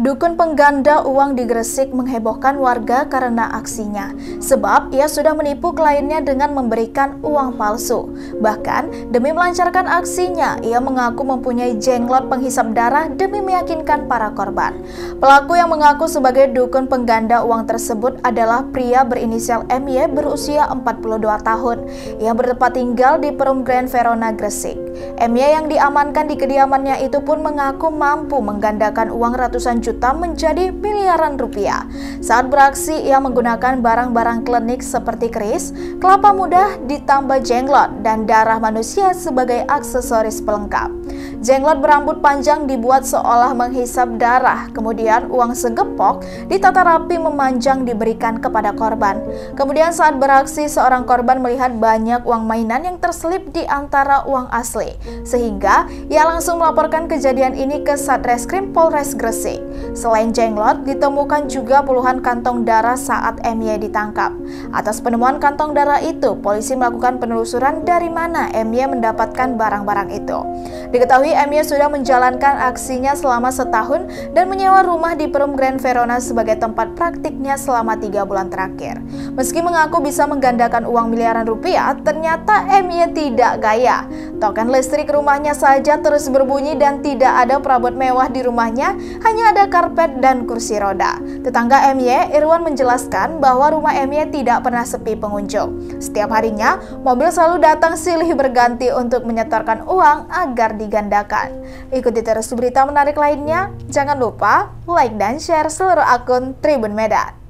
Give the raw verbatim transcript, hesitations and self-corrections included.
Dukun pengganda uang di Gresik menghebohkan warga karena aksinya, sebab ia sudah menipu kliennya dengan memberikan uang palsu. Bahkan, demi melancarkan aksinya, ia mengaku mempunyai jenglot penghisap darah demi meyakinkan para korban. Pelaku yang mengaku sebagai dukun pengganda uang tersebut adalah pria berinisial M Y berusia empat puluh dua tahun, yang bertempat tinggal di Perum Grand Verona, Gresik. M Y yang diamankan di kediamannya itu pun mengaku mampu menggandakan uang ratusan juta menjadi miliaran rupiah. Saat beraksi, ia menggunakan barang-barang klinik seperti keris, kelapa muda, ditambah jenglot dan darah manusia sebagai aksesoris pelengkap. Jenglot berambut panjang dibuat seolah menghisap darah, kemudian uang segepok ditata rapi memanjang diberikan kepada korban. Kemudian saat beraksi, seorang korban melihat banyak uang mainan yang terselip di antara uang asli, sehingga ia langsung melaporkan kejadian ini ke Satreskrim Polres Gresik. Selain jenglot, ditemukan juga puluhan kantong darah saat M Y ditangkap. Atas penemuan kantong darah itu, polisi melakukan penelusuran dari mana M Y mendapatkan barang-barang itu. Diketahui M Y sudah menjalankan aksinya selama setahun dan menyewa rumah di Perum Grand Verona sebagai tempat praktiknya selama tiga bulan terakhir. Meski mengaku bisa menggandakan uang miliaran rupiah, ternyata M Y tidak gaya. Token listrik rumahnya saja terus berbunyi dan tidak ada perabot mewah di rumahnya, hanya ada karpet dan kursi roda. Tetangga M Y, Irwan, menjelaskan bahwa rumah M Y tidak pernah sepi pengunjung. Setiap harinya, mobil selalu datang silih berganti untuk menyetorkan uang agar digandakan. Ikuti terus berita menarik lainnya. Jangan lupa like dan share seluruh akun Tribun Medan.